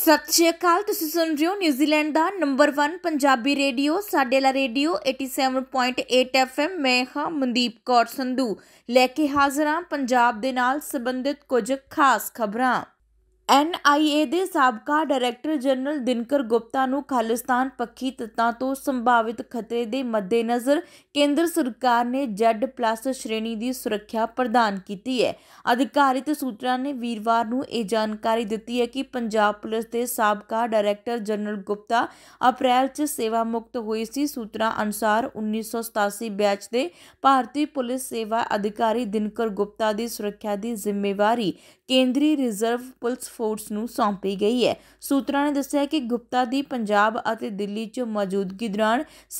सत श्री अकाल। तुसीं सुन रहे हो न्यूजीलैंड का नंबर 1 पंजाबी रेडियो साडे ला रेडियो 87.8 FM। मैं हाँ मनदीप कौर संधू लैके हाजिर हाँ पंजाब दे नाल संबंधित कुछ खास खबरां। NIA ਦੇ ਸਾਬਕਾ ਡਾਇਰੈਕਟਰ ਜਨਰਲ ਦਿਨਕਰ ਗੁਪਤਾ ਨੂੰ ਖਾਲਿਸਤਾਨ ਪੱਖੀ ਤੱਤਾਂ ਤੋਂ ਸੰਭਾਵਿਤ ਖਤਰੇ ਦੇ ਮੱਦੇਨਜ਼ਰ ਕੇਂਦਰ ਸਰਕਾਰ ਨੇ Z+ ਸ਼੍ਰੇਣੀ ਦੀ ਸੁਰੱਖਿਆ ਪ੍ਰਦਾਨ ਕੀਤੀ ਹੈ। ਅਧਿਕਾਰਿਤ ਸੂਤਰਾਂ ਨੇ ਵੀਰਵਾਰ ਨੂੰ ਇਹ ਜਾਣਕਾਰੀ ਦਿੱਤੀ ਹੈ ਕਿ ਪੰਜਾਬ ਪੁਲਿਸ ਦੇ ਸਾਬਕਾ ਡਾਇਰੈਕਟਰ ਜਨਰਲ ਗੁਪਤਾ ਅਪ੍ਰੈਲ 'ਚ ਸੇਵਾ ਮੁਕਤ ਹੋਏ ਸੀ। ਸੂਤਰਾਂ ਅਨੁਸਾਰ 1987 ਬੈਚ ਦੇ ਭਾਰਤੀ ਪੁਲਿਸ ਸੇਵਾ ਅਧਿਕਾਰੀ ਦਿਨਕਰ ਗੁਪਤਾ ਦੀ ਸੁਰੱਖਿਆ ਦੀ ਜ਼ਿੰਮੇਵਾਰੀ ਕੇਂਦਰੀ ਰਿਜ਼ਰਵ ਪੁਲਿਸ ਫੋਰਸ ਨੂੰ ਸੌਂਪੀ ਗਈ ਹੈ। ਸੂਤਰਾਂ ਨੇ ਦੱਸਿਆ ਕਿ ਗੁਪਤਾ ਦੀ ਪੰਜਾਬ ਅਤੇ ਦਿੱਲੀ 'ਚ ਮੌਜੂਦਗੀ ਦੌਰਾਨ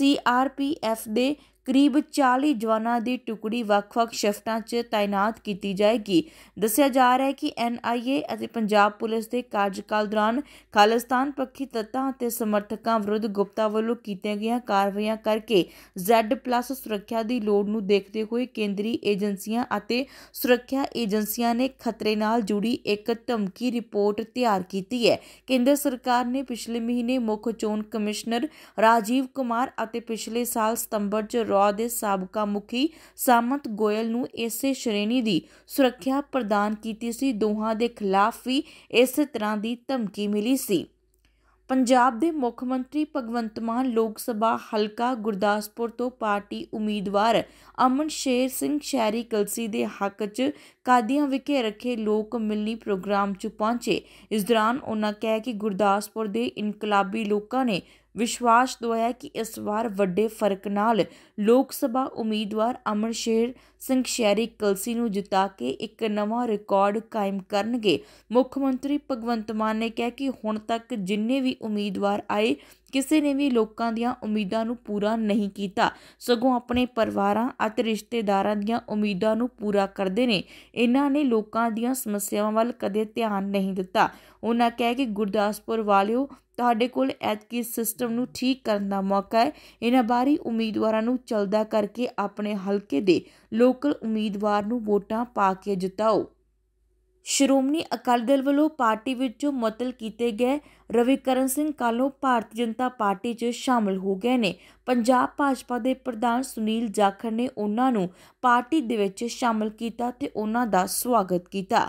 CRPF ਦੇ करीब 40 जवानों की टुकड़ी ਵੱਖ-ਵੱਖ शिफ्टां 'ਚ तैनात की जाएगी। दस्सिया जा रहा है कि NIA ਅਤੇ पंजाब पुलिस के कार्यकाल दौरान खालिस्तान पक्षी तत्तां ਅਤੇ समर्थकों विरुद्ध गुप्ता ਵੱਲੋਂ ਕੀਤੀਆਂ ਗਈਆਂ ਕਾਰਵਾਈਆਂ करके Z+ सुरक्षा की लोड़ ਨੂੰ देखते हुए केंद्री एजेंसियां ਅਤੇ सुरक्षा एजेंसियां ने खतरे नाल जुड़ी एक धमकी रिपोर्ट तैयार की है। केंद्र सरकार ने पिछले महीने मुख्य चोण कमिश्नर राजीव कुमार ਅਤੇ पिछले साल सितंबर 'ਚ ਦੇ ਸਾਬਕਾ ਮੁਖੀ ਸਾਮੰਤ ਗੋਇਲ ਨੂੰ ਇਸੇ ਸ਼੍ਰੇਣੀ ਦੀ ਸੁਰੱਖਿਆ ਪ੍ਰਦਾਨ ਕੀਤੀ ਸੀ। ਦੋਹਾਂ ਦੇ ਖਿਲਾਫ ਵੀ ਇਸੇ ਤਰ੍ਹਾਂ ਦੀ ਧਮਕੀ ਮਿਲੀ ਸੀ। ਪੰਜਾਬ ਦੇ ਮੁੱਖ ਮੰਤਰੀ ਭਗਵੰਤ ਮਾਨ ਲੋਕ ਸਭਾ ਹਲਕਾ ਗੁਰਦਾਸਪੁਰ ਤੋਂ ਪਾਰਟੀ ਉਮੀਦਵਾਰ ਅਮਨ ਸ਼ੇਰ ਸਿੰਘ ਸ਼ਹਿਰੀ ਕਲਸੀ ਦੇ ਹੱਕ 'ਚ ਕਾਦੀਆਂ ਵਿਖੇ ਰੱਖੇ ਲੋਕ ਮਿਲਣੀ ਪ੍ਰੋਗਰਾਮ 'ਚ ਪਹੁੰਚੇ। ਇਸ ਦੌਰਾਨ ਉਹਨਾਂ ਕਿਹਾ ਕਿ ਗੁਰਦਾਸਪੁਰ ਦੇ ਇਨਕਲਾਬੀ ਲੋਕਾਂ ਨੇ ਵਿਸ਼ਵਾਸ ਦਵਾਇਆ ਕਿ ਇਸ ਵਾਰ ਵੱਡੇ ਫਰਕ ਨਾਲ ਲੋਕ ਸਭਾ ਉਮੀਦਵਾਰ ਅਮਨ ਸ਼ੇਰ ਸਿੰਘ ਸ਼ਹਿਰੀ ਕਲਸੀ ਨੂੰ ਜਿਤਾ ਕੇ ਇੱਕ ਨਵਾਂ ਰਿਕਾਰਡ ਕਾਇਮ ਕਰਨਗੇ। ਮੁੱਖ ਮੰਤਰੀ ਭਗਵੰਤ ਮਾਨ ਨੇ ਕਿਹਾ ਕਿ ਹੁਣ ਤੱਕ ਜਿੰਨੇ ਵੀ ਉਮੀਦਵਾਰ ਆਏ ਕਿਸੇ ਨੇ ਵੀ ਲੋਕਾਂ ਦੀਆਂ ਉਮੀਦਾਂ ਨੂੰ ਪੂਰਾ ਨਹੀਂ ਕੀਤਾ, ਸਗੋਂ ਆਪਣੇ ਪਰਿਵਾਰਾਂ ਅਤੇ ਰਿਸ਼ਤੇਦਾਰਾਂ ਦੀਆਂ ਉਮੀਦਾਂ ਨੂੰ ਪੂਰਾ ਕਰਦੇ ਨੇ। ਇਹਨਾਂ ਨੇ ਲੋਕਾਂ ਦੀਆਂ ਸਮੱਸਿਆਵਾਂ ਵੱਲ ਕਦੇ ਧਿਆਨ ਨਹੀਂ ਦਿੱਤਾ। ਉਹਨਾਂ ਕਿਹਾ ਕਿ ਗੁਰਦਾਸਪੁਰ ਵਾਲਿਓ ਤੁਹਾਡੇ ਕੋਲ ਐਤਕੀ ਸਿਸਟਮ ਨੂੰ ਠੀਕ ਕਰਨ ਦਾ ਮੌਕਾ ਹੈ। ਇਹਨਾਂ ਬਾਹਰੀ ਉਮੀਦਵਾਰਾਂ ਨੂੰ ਚਲਦਾ ਕਰਕੇ ਆਪਣੇ ਹਲਕੇ ਦੇ ਲੋਕਲ ਉਮੀਦਵਾਰ ਨੂੰ ਵੋਟਾਂ ਪਾ ਕੇ ਜਿਤਾਓ। ਸ਼੍ਰੋਮਣੀ ਅਕਾਲੀ ਦਲ ਵੱਲੋਂ ਪਾਰਟੀ ਵਿੱਚੋਂ ਮੁਅੱਤਲ ਕੀਤੇ ਗਏ ਰਵੀਕਰਨ ਸਿੰਘ ਕਾਲੋਂ ਭਾਰਤੀ ਜਨਤਾ ਪਾਰਟੀ 'ਚ ਸ਼ਾਮਲ ਹੋ ਗਏ ਨੇ। ਪੰਜਾਬ ਭਾਜਪਾ ਦੇ ਪ੍ਰਧਾਨ ਸੁਨੀਲ ਜਾਖੜ ਨੇ ਉਹਨਾਂ ਨੂੰ ਪਾਰਟੀ ਦੇ ਵਿੱਚ ਸ਼ਾਮਲ ਕੀਤਾ ਤੇ ਉਹਨਾਂ ਦਾ ਸਵਾਗਤ ਕੀਤਾ।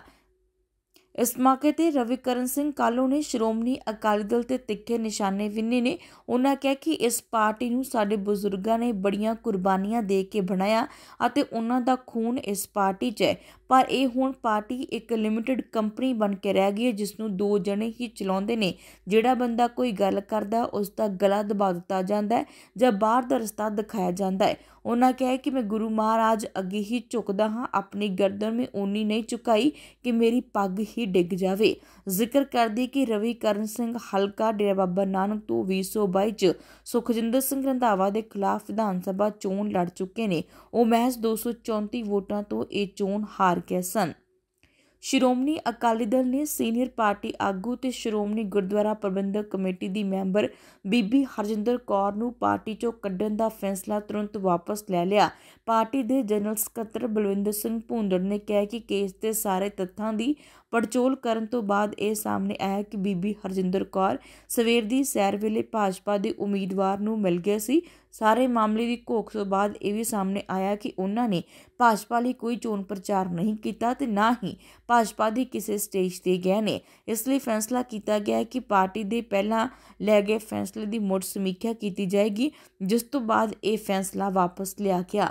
इस मौके पर रविकरण सिंह कालों ने श्रोमणी अकाली दल ते तिखे निशाने विन्ने ने। उन्होंने कहा कि इस पार्टी नूं साडे बजुर्गों ने बड़ियां कुर्बानियां दे के बनाया अते उन्हां दा खून इस पार्टी 'च है, पर यह हुण पार्टी एक लिमिटेड कंपनी बन के रह गई है जिसनूं 2 जने ही चलाउंदे ने। जिहड़ा बंदा कोई गल करदा उसका गला दबा दिता जांदा है जां बाहर दा रस्ता दिखाया जांदा है। उन्होंने कहा कि मैं गुरु महाराज अगे ही झुकदा हाँ, अपनी गर्दन में ऊनी नहीं झुकाई कि मेरी पग ही डिग जावे। जिक्र कर दी कि रविकरण सिंह हलका डेरा बाबा नानक तो 2022 च सुखजिंदर सिंह रंधावा के खिलाफ विधान सभा चोण लड़ चुके ने। वो महज 234 वोटां तो ये चोण हार गए सन। श्रोमणी अकाली दल ने सीनियर पार्टी आगू ते श्रोमणी गुरुद्वारा प्रबंधक कमेटी दी मैंबर बीबी हरजिंदर कौर नूं पार्टी चों कड्ढण दा फैसला तुरंत वापस लै लिया। पार्टी दे जनरल सकत्तर बलविंदर सिंह भूंदड़ ने कहा कि केस के सारे तत्थां दी पड़चोल करन तो बाद यह सामने आया कि बीबी हरजिंदर कौर सवेर दी सैर वेले भाजपा के उम्मीदवार नूं मिल गए सी। सारे मामले की घोख तो बाद यह भी सामने आया कि उन्होंने भाजपा लिए कोई चोण प्रचार नहीं किया ते ना ही भाजपा के किसी स्टेज ते गए ने। इसलिए फैसला किया गया है कि पार्टी के पहला लै गए फैसले की मुड़ समीक्षा की जाएगी, जिस तो बाद यह फैसला वापस लिया गया।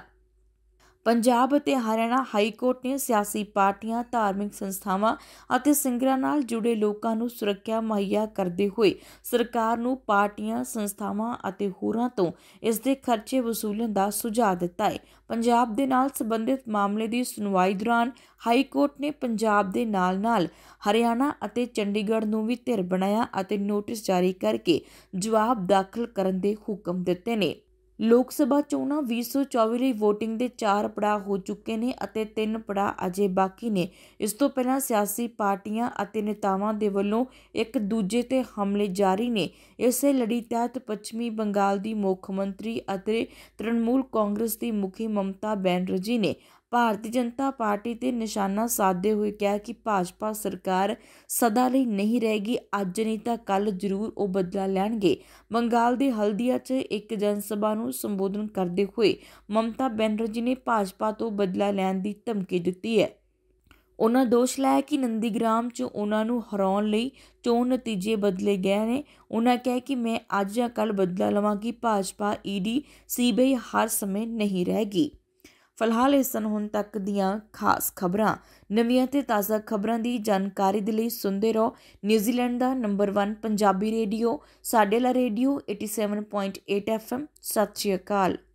पंजाब ਅਤੇ हरियाणा हाई कोर्ट ने सियासी पार्टियां धार्मिक संस्थावां ਅਤੇ ਸਿੰਗਰਾਂ ਨਾਲ जुड़े लोगों ਨੂੰ सुरक्षा मुहैया करते हुए सरकार ਨੂੰ पार्टियां संस्थावां ਅਤੇ होरां ਤੋਂ इस दे खर्चे वसूलण ਦਾ सुझाव दिता है। पंजाब ਦੇ ਨਾਲ संबंधित मामले की सुनवाई दौरान हाई कोर्ट ने पंजाब ਦੇ ਨਾਲ हरियाणा ਅਤੇ चंडीगढ़ ਨੂੰ भी धिर बनाया ਅਤੇ नोटिस जारी करके जवाब दाखिल करन दे हुक्म दिते ने। लोक सभा चोणां 2024 ਲਈ ਵੋਟਿੰਗ ਦੇ 4 ਪੜਾਅ ਹੋ ਚੁੱਕੇ ਨੇ ਅਤੇ 3 ਪੜਾਅ ਅਜੇ ਬਾਕੀ ਨੇ। ਇਸ ਤੋਂ ਪਹਿਲਾਂ ਸਿਆਸੀ ਪਾਰਟੀਆਂ ਅਤੇ ਨੇਤਾਵਾਂ ਦੇ ਵੱਲੋਂ ਇੱਕ ਦੂਜੇ ਤੇ ਹਮਲੇ ਜਾਰੀ ਨੇ। ਇਸੇ ਲੜੀ ਤਹਿਤ ਪੱਛਮੀ ਬੰਗਾਲ ਦੀ ਮੁੱਖ ਮੰਤਰੀ ਅਤੇ ਤ੍ਰਿਣਮੂਲ ਕਾਂਗਰਸ ਦੀ ਮੁਖੀ ਮਮਤਾ ਬੈਨਰਜੀ ਨੇ ਭਾਰਤੀ ਜਨਤਾ ਪਾਰਟੀ ਤੇ ਨਿਸ਼ਾਨਾ ਸਾਧਦੇ ਹੋਏ ਕਿਹਾ ਕਿ ਭਾਜਪਾ ਸਰਕਾਰ ਸਦਾ ਲਈ ਨਹੀਂ ਰਹੇਗੀ, ਅੱਜ ਨਹੀਂ ਤਾਂ ਕੱਲ ਜ਼ਰੂਰ ਉਹ ਬਦਲਾ ਲੈਣਗੇ। ਬੰਗਾਲ ਦੇ ਹਲਦੀਆ 'ਚ ਇੱਕ ਜਨ ਸਭਾ ਨੂੰ ਸੰਬੋਧਨ ਕਰਦੇ ਹੋਏ ਮਮਤਾ ਬੈਨਰਜੀ ਨੇ ਭਾਜਪਾ ਤੋਂ ਬਦਲਾ ਲੈਣ ਦੀ ਧਮਕੀ ਦਿੱਤੀ ਹੈ। ਉਹਨਾਂ ਦੋਸ਼ ਲਾਇਆ ਕਿ ਨੰਦੀਗ੍ਰਾਮ 'ਚ ਉਹਨਾਂ ਨੂੰ ਹਰਾਉਣ ਲਈ ਚੋਣ ਨਤੀਜੇ ਬਦਲੇ ਗਏ ਨੇ। ਉਹਨਾਂ ਕਿਹਾ ਕਿ ਮੈਂ ਅੱਜ ਜਾਂ ਕੱਲ੍ਹ ਬਦਲਾ ਲਵਾਂਗੀ, ਭਾਜਪਾ ਈਡੀ ਸੀਬੀਆਈ ਹਰ ਸਮੇਂ ਨਹੀਂ ਰਹੇਗੀ। ਫਿਲਹਾਲ ਇਹ ਸਨ ਹੁਣ ਤੱਕ ਦੀਆਂ ਖਾਸ ਖਬਰਾਂ। ਨਵੀਆਂ ਤੇ ਤਾਜ਼ਾ ਖਬਰਾਂ ਦੀ ਜਾਣਕਾਰੀ ਦੇ ਲਈ ਸੁਣਦੇ ਰਹੋ ਨਿਊਜ਼ੀਲੈਂਡ ਦਾ ਨੰਬਰ 1 ਪੰਜਾਬੀ ਰੇਡੀਓ, ਸਾਡੇ ਲਾ ਰੇਡੀਓ 87.8 FM। ਸਤਿ ਸ਼੍ਰੀ ਅਕਾਲ।